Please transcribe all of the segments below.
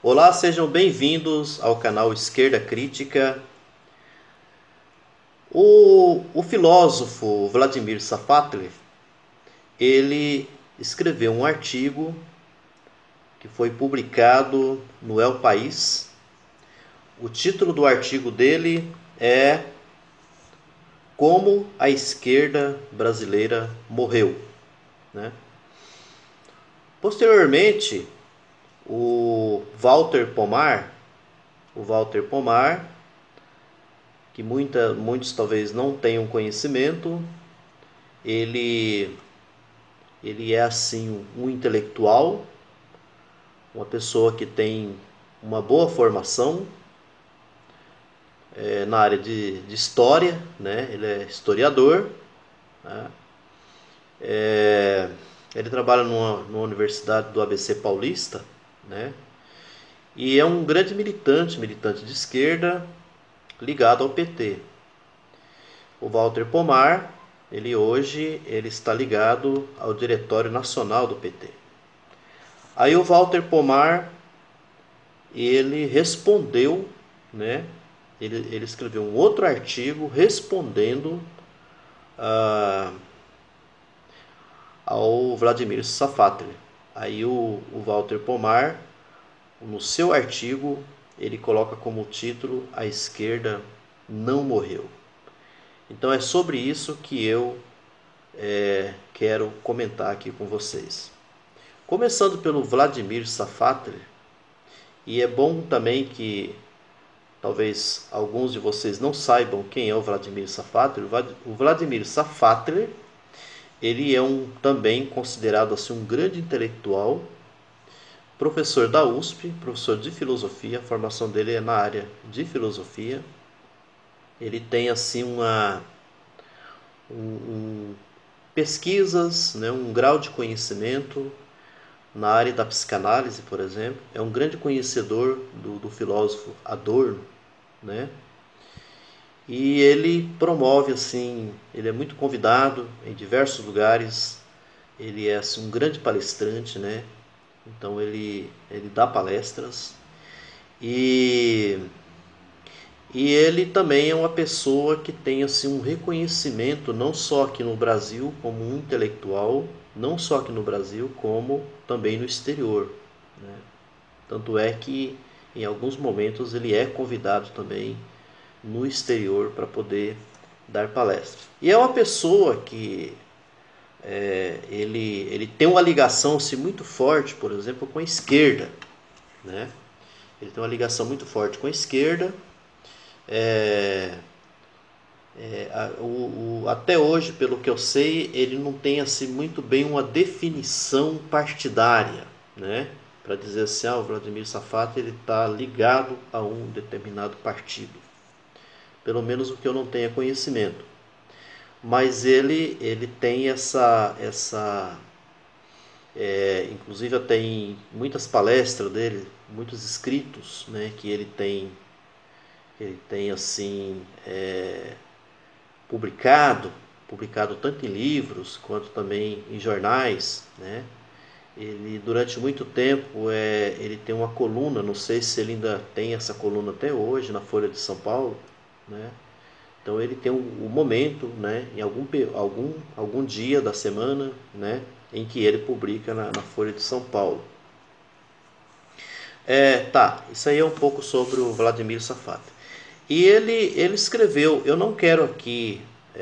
Olá, sejam bem-vindos ao canal Esquerda Crítica. O filósofo Vladimir Safatli, ele escreveu um artigo que foi publicado no El País. O título do artigo dele é Como a Esquerda Brasileira Morreu, né? Posteriormente, o Walter Pomar, que muitos talvez não tenham conhecimento, ele, ele é assim um intelectual, uma pessoa que tem uma boa formação na área de história, né? Ele é historiador, né? Ele trabalha numa universidade do ABC Paulista, né? E é um grande militante de esquerda ligado ao PT. O Walter Pomar, ele está ligado ao Diretório Nacional do PT. Aí o Walter Pomar, ele respondeu, né? Ele escreveu um outro artigo respondendo ao Vladimir Safatli. Aí o Walter Pomar, no seu artigo, ele coloca como título A Esquerda Não Morreu. Então é sobre isso que eu quero comentar aqui com vocês. Começando pelo Vladimir Safatli, e é bom também que talvez alguns de vocês não saibam quem é o Vladimir Safatli. O Vladimir Safatli, ele é também considerado assim um grande intelectual, professor da USP, professor de filosofia. A formação dele é na área de filosofia. Ele tem assim pesquisas, né, um grau de conhecimento na área da psicanálise, por exemplo. É um grande conhecedor do filósofo Adorno, né? E ele promove assim, ele é muito convidado em diversos lugares. Ele é assim, um grande palestrante, né? Então ele dá palestras e ele também é uma pessoa que tem assim um reconhecimento não só aqui no Brasil como um intelectual, não só aqui no Brasil como também no exterior, né? Tanto é que em alguns momentos ele é convidado também no exterior para poder dar palestras. E é uma pessoa que ele tem uma ligação assim, muito forte, por exemplo, com a esquerda, né? Ele tem uma ligação muito forte com a esquerda. Até hoje, pelo que eu sei, ele não tem assim muito bem uma definição partidária, né? Para dizer assim, o Vladimir Safatli ele está ligado a um determinado partido. Pelo menos o que eu não tenha conhecimento. Mas ele tem inclusive tem muitas palestras dele, muitos escritos, né, que ele tem assim publicado, publicado tanto em livros quanto também em jornais, né? Ele durante muito tempo ele tem uma coluna, não sei se ele ainda tem essa coluna até hoje na Folha de São Paulo, né? Então ele tem um momento, né, em algum dia da semana, né, em que ele publica na Folha de São Paulo. Isso aí é um pouco sobre o Vladimir Safatli. E ele escreveu, eu não quero aqui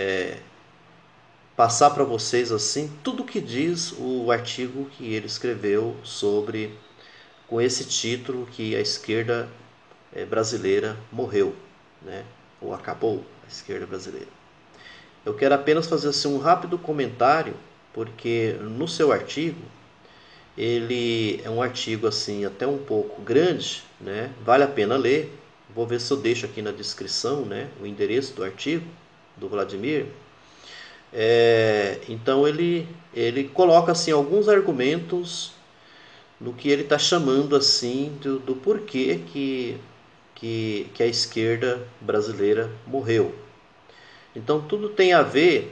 passar para vocês assim tudo que diz o artigo que ele escreveu sobre, com esse título, que a esquerda brasileira morreu, né, ou acabou a esquerda brasileira. Eu quero apenas fazer assim, um rápido comentário, porque no seu artigo, ele é um artigo assim até um pouco grande, né? Vale a pena ler. Vou ver se eu deixo aqui na descrição, né, o endereço do artigo do Vladimir. Então ele coloca assim alguns argumentos no que ele está chamando assim do porquê que a esquerda brasileira morreu. Então tudo tem a ver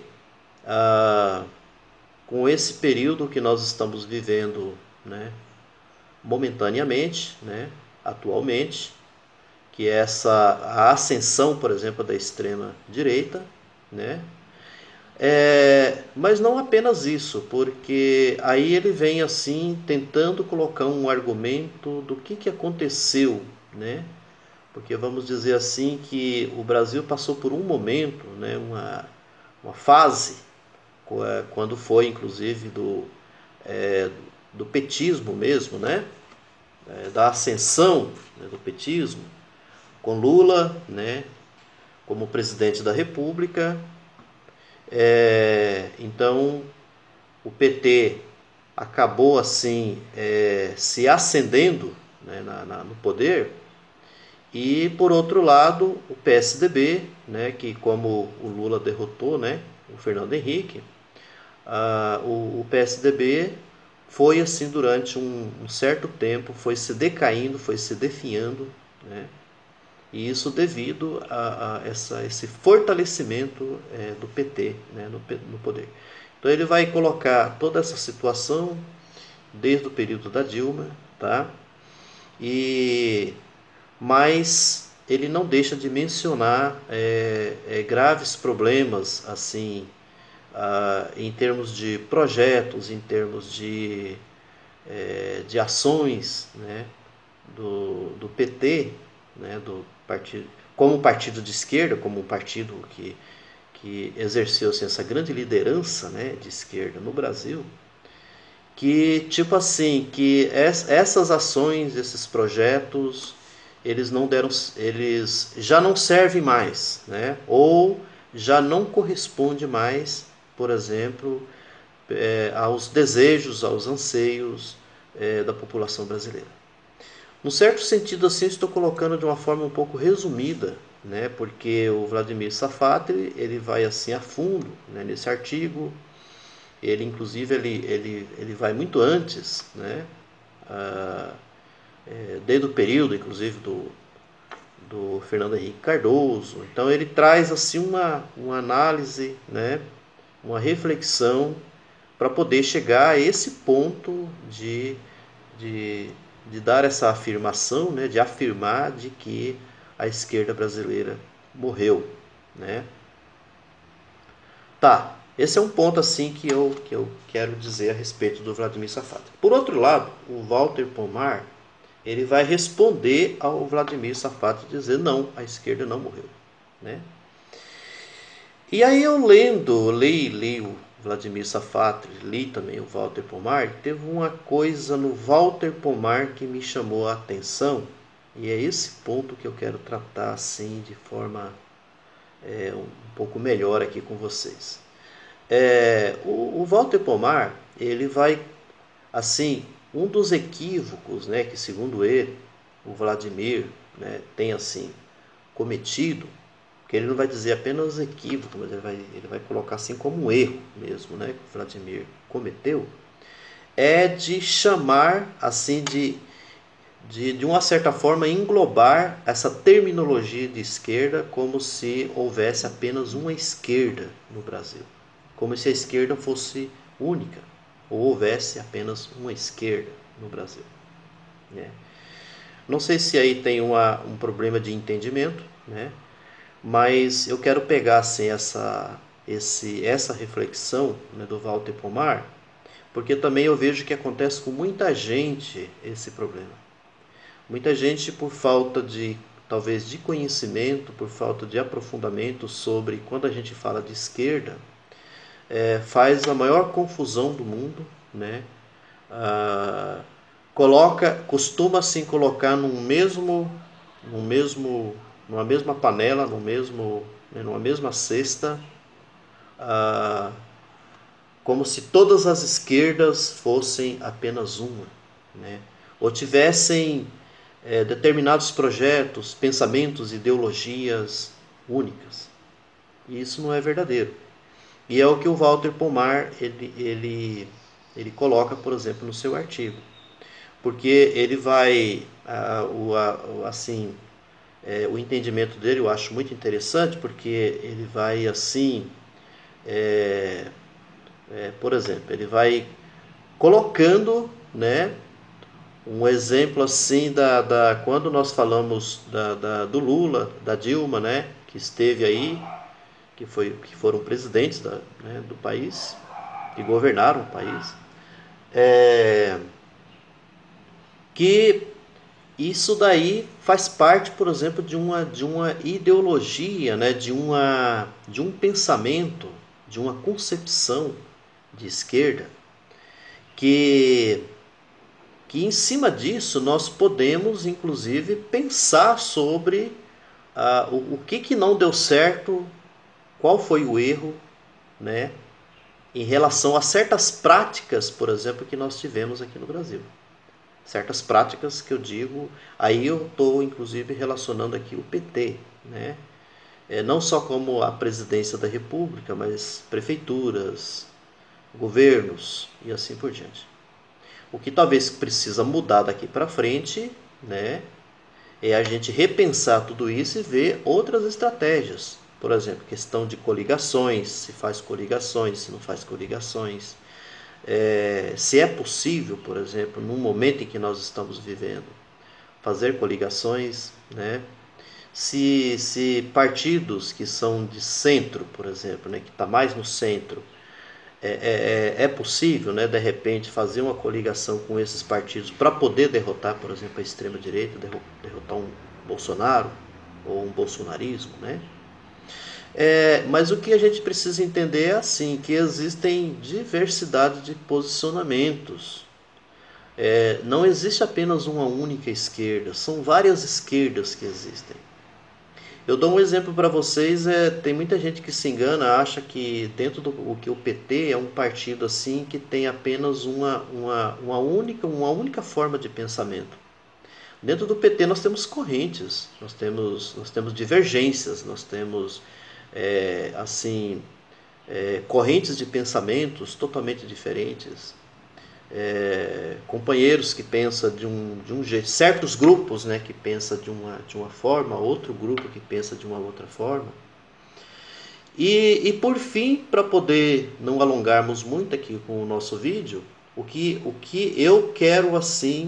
com esse período que nós estamos vivendo, né, momentaneamente, né? atualmente, que é a ascensão, por exemplo, da extrema direita, né? Mas não apenas isso, porque aí ele vem assim tentando colocar um argumento do que aconteceu, né? Porque vamos dizer assim que o Brasil passou por um momento, né, uma fase, quando foi inclusive do petismo mesmo, né? Da ascensão, né, do petismo, com Lula, né, como presidente da República. Então o PT acabou assim se ascendendo, né, no poder. E por outro lado o PSDB, né, que como o Lula derrotou, né, o Fernando Henrique, o PSDB foi assim durante um certo tempo, foi se decaindo, foi se definhando, né? E isso devido a esse fortalecimento do PT, né, no poder. Então ele vai colocar toda essa situação desde o período da Dilma, tá? Mas ele não deixa de mencionar graves problemas assim, em termos de projetos, em termos de ações, né, do PT, né, do partido, como partido de esquerda, como um partido que exerceu assim, essa grande liderança, né, de esquerda no Brasil, que tipo assim, que essas ações, esses projetos, eles já não servem mais, né? Ou já não corresponde mais, por exemplo, aos desejos, aos anseios da população brasileira. Num certo sentido assim, estou colocando de uma forma um pouco resumida, né? Porque o Vladimir Safatli ele vai assim a fundo, né, nesse artigo. Ele inclusive ele vai muito antes, né? Desde o período inclusive do Fernando Henrique Cardoso. Então ele traz assim uma análise, né? Uma reflexão para poder chegar a esse ponto de, de dar essa afirmação, né? De afirmar de que a esquerda brasileira morreu, né? Tá, esse é um ponto assim que eu quero dizer a respeito do Vladimir Safatli. Por outro lado, o Walter Pomar ele vai responder ao Vladimir Safatli dizer não, a esquerda não morreu, né? E aí eu li o Vladimir Safatli, li também o Walter Pomar, teve uma coisa no Walter Pomar que me chamou a atenção e é esse ponto que eu quero tratar assim de forma um pouco melhor aqui com vocês. O Walter Pomar ele vai assim um dos equívocos, né, que segundo ele o Vladimir, né, tem assim cometido, que ele não vai dizer apenas equívoco, mas ele vai colocar assim como um erro mesmo, né, que o Vladimir cometeu, é de chamar assim de uma certa forma englobar essa terminologia de esquerda como se houvesse apenas uma esquerda no Brasil, como se a esquerda fosse única ou houvesse apenas uma esquerda no Brasil, né? Não sei se aí tem um problema de entendimento, né? Mas eu quero pegar assim, essa reflexão, né, do Walter Pomar, porque também eu vejo que acontece com muita gente esse problema. Muita gente por falta de talvez de conhecimento, por falta de aprofundamento sobre quando a gente fala de esquerda, faz a maior confusão do mundo, né? Ah, costuma assim colocar numa mesma panela, numa mesma cesta, ah, como se todas as esquerdas fossem apenas uma, né? Ou tivessem determinados projetos, pensamentos, ideologias únicas. E isso não é verdadeiro. E é o que o Walter Pomar ele coloca, por exemplo, no seu artigo. Porque ele vai, assim, o entendimento dele eu acho muito interessante, porque ele vai assim, por exemplo, ele vai colocando, né, Um exemplo assim quando nós falamos do Lula, da Dilma, né, que esteve aí, que foram presidentes né, do país, que governaram o país, é, que isso daí faz parte, por exemplo, de uma ideologia, né, de um pensamento, de uma concepção de esquerda, que, que em cima disso nós podemos, inclusive, pensar sobre o que não deu certo, qual foi o erro, né, em relação a certas práticas, por exemplo, que nós tivemos aqui no Brasil. Certas práticas que eu digo, aí eu estou inclusive relacionando aqui o PT, né? Não só como a presidência da República, mas prefeituras, governos e assim por diante. O que talvez precisa mudar daqui para frente, né, é a gente repensar tudo isso e ver outras estratégias. Por exemplo, questão de coligações, se faz coligações, se não faz coligações. Se é possível, por exemplo, no momento em que nós estamos vivendo, fazer coligações, né? Se partidos que são de centro, por exemplo, né, que está mais no centro, é possível, né, de repente, fazer uma coligação com esses partidos para poder derrotar, por exemplo, a extrema-direita, derrotar um Bolsonaro ou um bolsonarismo, né? Mas o que a gente precisa entender é assim, que existem diversidade de posicionamentos. Não existe apenas uma única esquerda, são várias esquerdas que existem. Eu dou um exemplo para vocês, tem muita gente que se engana, acha que dentro do que o PT é um partido assim que tem apenas uma única forma de pensamento. Dentro do PT nós temos correntes, nós temos divergências, nós temos assim correntes de pensamentos totalmente diferentes. Companheiros que pensam de um jeito, certos grupos, né, que pensam de uma forma, outro grupo que pensa de uma outra forma. E por fim, para poder não alongarmos muito aqui com o nosso vídeo, o que eu quero assim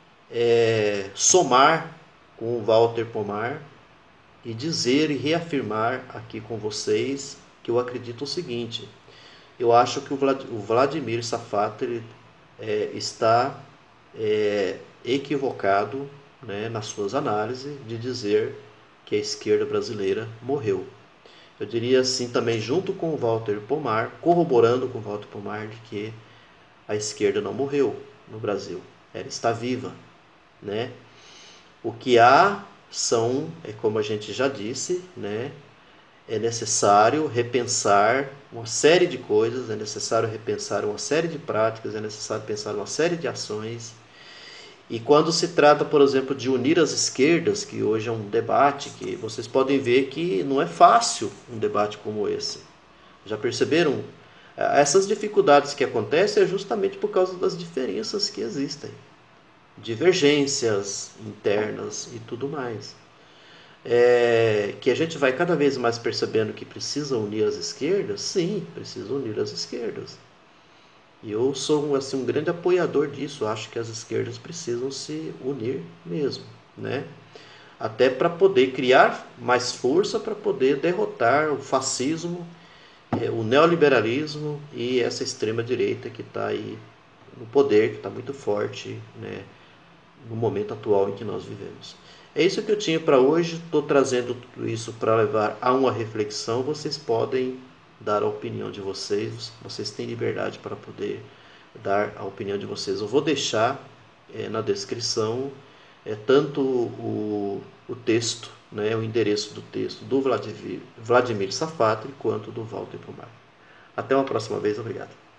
somar com o Walter Pomar e dizer e reafirmar aqui com vocês que eu acredito o seguinte: eu acho que o Vladimir Safatli está equivocado, né, nas suas análises de dizer que a esquerda brasileira morreu. Eu diria assim também, junto com o Walter Pomar, corroborando com o Walter Pomar, de que a esquerda não morreu no Brasil, ela está viva, né? O que há são, como a gente já disse, né, é necessário repensar uma série de coisas, é necessário repensar uma série de práticas, é necessário pensar uma série de ações. E quando se trata, por exemplo, de unir as esquerdas, que hoje é um debate, que vocês podem ver que não é fácil um debate como esse. Já perceberam? Essas dificuldades que acontecem é justamente por causa das diferenças que existem. Divergências internas e tudo mais. Que a gente vai cada vez mais percebendo que precisa unir as esquerdas, sim, precisa unir as esquerdas. E eu sou assim, um grande apoiador disso, acho que as esquerdas precisam se unir mesmo, né? Até para poder criar mais força para poder derrotar o fascismo, o neoliberalismo e essa extrema-direita que está aí no poder, que está muito forte, né, no momento atual em que nós vivemos. É isso que eu tinha para hoje, estou trazendo tudo isso para levar a uma reflexão. Vocês podem dar a opinião de vocês, vocês têm liberdade para poder dar a opinião de vocês. Eu vou deixar na descrição tanto o texto, né, o endereço do texto do Vladimir Safatli quanto do Walter Pomar. Até uma próxima vez, obrigado.